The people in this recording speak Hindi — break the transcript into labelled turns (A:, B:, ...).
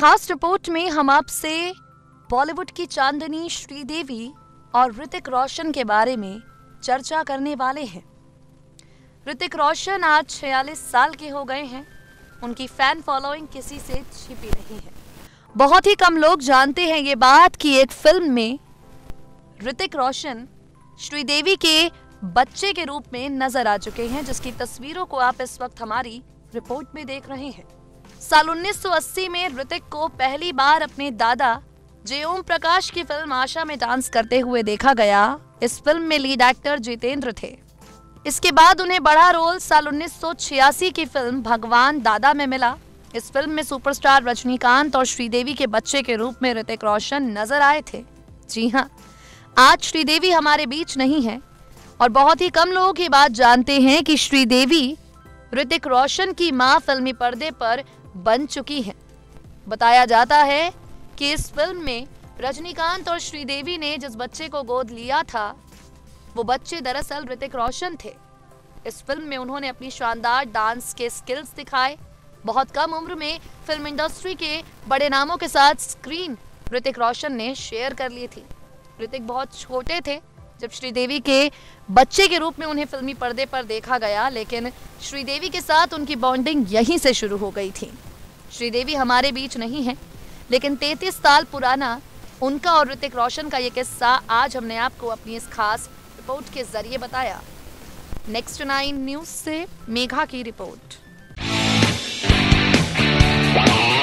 A: खास रिपोर्ट में हम आपसे बॉलीवुड की चांदनी श्रीदेवी और ऋतिक रोशन के बारे में चर्चा करने वाले हैं। ऋतिक रोशन आज 46 साल के हो गए हैं। उनकी फैन फॉलोइंग किसी से छिपी नहीं है। बहुत ही कम लोग जानते हैं ये बात कि एक फिल्म में ऋतिक रोशन श्रीदेवी के बच्चे के रूप में नजर आ चुके हैं, जिसकी तस्वीरों को आप इस वक्त हमारी रिपोर्ट में देख रहे हैं। साल 1980 में ऋतिक को पहली बार अपने दादा जे ओम प्रकाश की फिल्म आशा में डांस करते हुए देखा गया। इस फिल्म में लीड एक्टर जितेंद्र थे। इसके बाद उन्हें बड़ा रोल साल 1986 की फिल्म भगवान दादा में मिला। इस फिल्म में सुपरस्टार रजनीकांत और श्रीदेवी के बच्चे के रूप में ऋतिक रोशन नजर आए थे। जी हाँ, आज श्रीदेवी हमारे बीच नहीं है और बहुत ही कम लोग ये बात जानते हैं कि श्रीदेवी ऋतिक रोशन की मां फिल्मी पर्दे पर बन चुकी हैं। बताया जाता है कि इस फिल्म में रजनीकांत और श्रीदेवी ने जिस बच्चे को गोद लिया था, वो बच्चे दरअसल ऋतिक रोशन थे। इस फिल्म में उन्होंने अपनी शानदार डांस के स्किल्स दिखाए। बहुत कम उम्र में फिल्म इंडस्ट्री के बड़े नामों के साथ स्क्रीन ऋतिक रोशन ने शेयर कर ली थी। ऋतिक बहुत छोटे थे जब श्रीदेवी के बच्चे के रूप में उन्हें फिल्मी पर्दे पर देखा गया, लेकिन श्रीदेवी के साथ उनकी बॉन्डिंग यहीं से शुरू हो गई थी। श्रीदेवी हमारे बीच नहीं है, लेकिन 33 साल पुराना उनका और ऋतिक रोशन का ये किस्सा आज हमने आपको अपनी इस खास रिपोर्ट के जरिए बताया। नेक्स्ट 9 न्यूज से मेघा की रिपोर्ट।